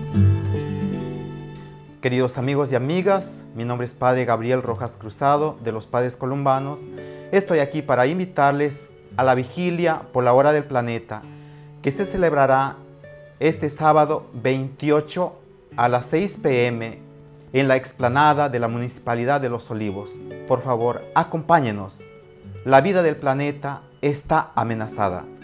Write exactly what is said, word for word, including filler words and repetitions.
Queridos amigos y amigas, mi nombre es Padre Gabriel Rojas Cruzado de los Padres Columbanos. Estoy aquí para invitarles a la vigilia por la hora del planeta, que se celebrará este sábado veintiocho a las seis p m en la explanada de la Municipalidad de Los Olivos. Por favor, acompáñenos. La vida del planeta está amenazada.